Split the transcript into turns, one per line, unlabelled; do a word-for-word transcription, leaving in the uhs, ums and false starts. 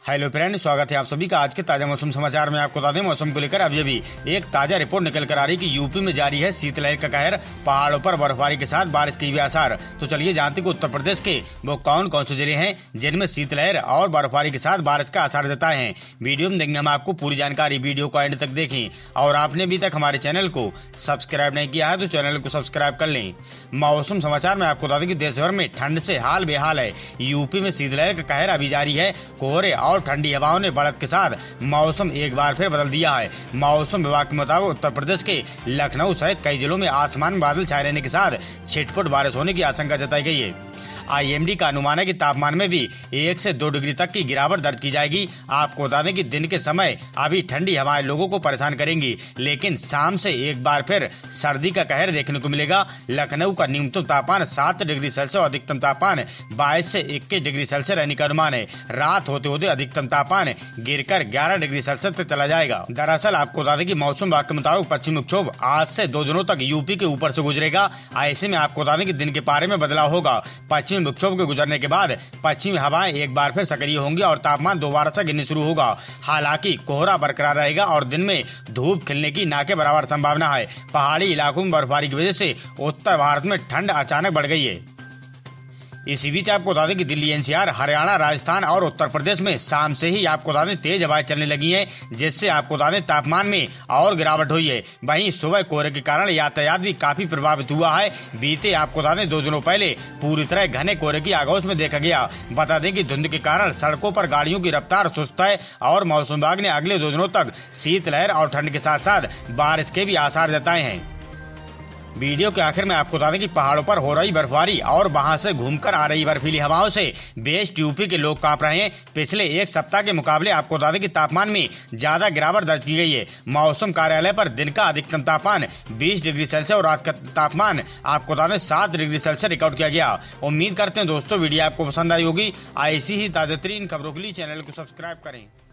Hello friend, स्वागत है आप सभी का आज के ताजा मौसम समाचार में। आपको बता दें, मौसम को लेकर अभी अभी एक ताजा रिपोर्ट निकल कर आ रही कि यूपी में जारी है शीतलहर का कहर, पहाड़ों पर बर्फबारी के साथ बारिश के भी आसार। तो चलिए जानते कि उत्तर प्रदेश के वो कौन कौन से जिले हैं जिनमें शीतलहर और बर्फबारी के साथ बारिश का आसार जताए हैं। वीडियो में देंगे हम आपको पूरी जानकारी, वीडियो को एंड तक देखें। और आपने अभी तक हमारे चैनल को सब्सक्राइब नहीं किया है तो चैनल को सब्सक्राइब कर लें। मौसम समाचार में आपको बता दें कि देश भर में ठंड से हाल बेहाल है। यूपी में शीतलहर का कहर अभी जारी है। कोहरे और ठंडी हवाओं ने बढ़त के साथ मौसम एक बार फिर बदल दिया है। मौसम विभाग के मुताबिक उत्तर प्रदेश के लखनऊ सहित कई जिलों में आसमान में बादल छाए रहने के साथ छिटपुट बारिश होने की आशंका जताई गई है। आई एम डी का अनुमान है कि तापमान में भी एक से दो डिग्री तक की गिरावट दर्ज की जाएगी। आपको बता दें कि दिन के समय अभी ठंडी हवाएं लोगों को परेशान करेंगी, लेकिन शाम से एक बार फिर सर्दी का कहर देखने को मिलेगा। लखनऊ का न्यूनतम तापमान सात डिग्री सेल्सियस और अधिकतम तापमान बाईस से इक्कीस डिग्री सेल्सियस रहने का अनुमान है। रात होते होते अधिकतम तापमान गिरकर ग्यारह डिग्री सेल्सियस तक चला जाएगा। दरअसल आपको बता दें कि मौसम विभाग के मुताबिक पश्चिमी विक्षोभ आज से दो दिनों तक यूपी के ऊपर से गुजरेगा। ऐसे में आपको बता दें कि दिन के पारे में बदलाव होगा। पश्चिमी विक्षोभ के गुजरने के बाद पश्चिमी हवाएं एक बार फिर सक्रिय होंगी और तापमान दोबारा से गिरने शुरू होगा। हालांकि कोहरा बरकरार रहेगा और दिन में धूप खिलने की ना के बराबर संभावना है। पहाड़ी इलाकों में बर्फबारी की वजह से उत्तर भारत में ठंड अचानक बढ़ गई है। इसी बीच आपको बता दें कि Delhi, N C R, Haryana, Rajasthan और उत्तर प्रदेश में शाम से ही आपको बता दें तेज हवाएं चलने लगी हैं, जिससे आपको बता दें तापमान में और गिरावट हुई है। वहीं सुबह कोहरे के कारण यातायात भी काफी प्रभावित हुआ है। बीते आपको बता दें दो दिनों पहले पूरी तरह घने कोहरे की आगोश में देखा गया। बता दें कि धुंध के कारण सड़कों पर गाड़ियों की रफ्तार सुस्त है और मौसम विभाग ने अगले दो दिनों तक शीतलहर और ठंड के साथ साथ बारिश के भी आसार जताए हैं। वीडियो के आखिर में आपको बता दें कि पहाड़ों पर हो रही बर्फबारी और वहां से घूमकर आ रही बर्फीली हवाओं से वेस्ट यूपी के लोग कांप रहे हैं। पिछले एक सप्ताह के मुकाबले आपको बता दें कि तापमान में ज्यादा गिरावट दर्ज की गई है। मौसम कार्यालय पर दिन का अधिकतम तापमान बीस डिग्री सेल्सियस और रात का तापमान आपको बता दें सात डिग्री सेल्सियस रिकॉर्ड किया गया। उम्मीद करते हैं दोस्तों वीडियो आपको पसंद आई होगी। ऐसी ही ताजा तरीन खबरों के लिए चैनल को सब्सक्राइब करें।